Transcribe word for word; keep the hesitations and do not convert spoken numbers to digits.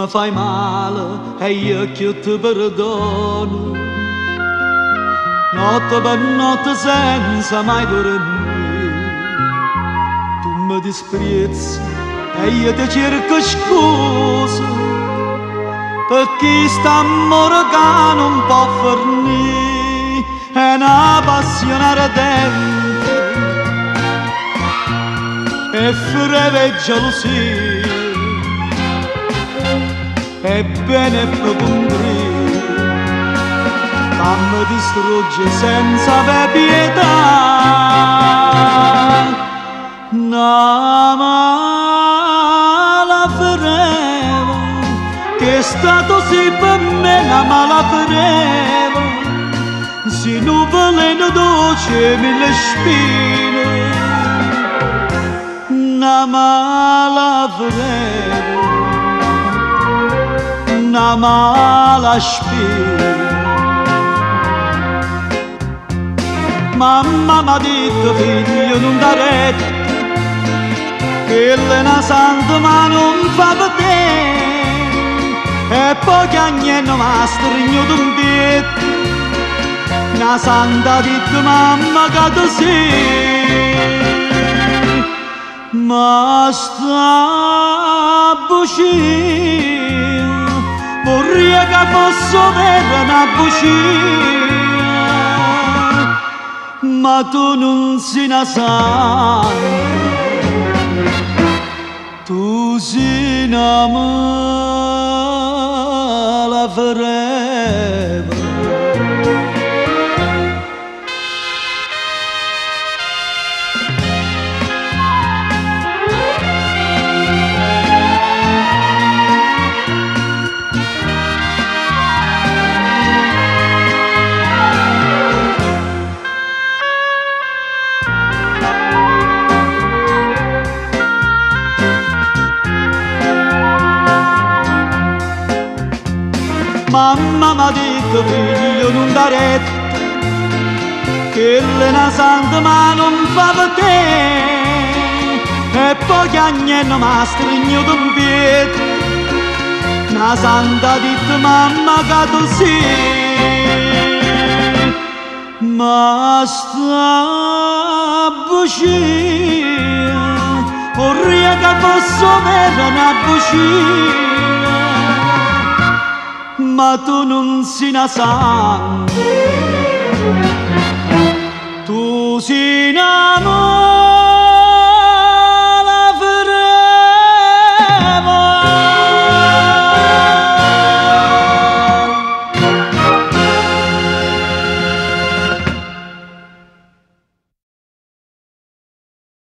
mi fai male e io che ti perdono, notte per notte senza mai dormire. Tu mi disprezzi e io ti cerco scusa, perché st'amore che non può fornire è una passione ardente e freve gelosia. Ebbene proprio un grido che mi distrugge senza aver pietà. Una mala freva che è stato sì per me, una mala freva, si non veleno dolce mille spine. Una mala freva, una mala spina. Mamma m'ha detto figlio non da retta, che è una santa ma non fa per te, e poi che agnello ma stringno d'un pietto, una santa ha detto mamma che tu sei, ma sta buccia vorrei che fosse vera una bugia, ma tu non sei una santa, tu sei una mala freva. Mamma m'ha detto figlio non da retta, che è una santa ma non fa per te, e poi che agnello ma stringno d'un piede, una santa ha detto mamma che tu sei, ma sta bugia vorrei che fosse vera una bugia, ma tu non sei una santa, tu sei una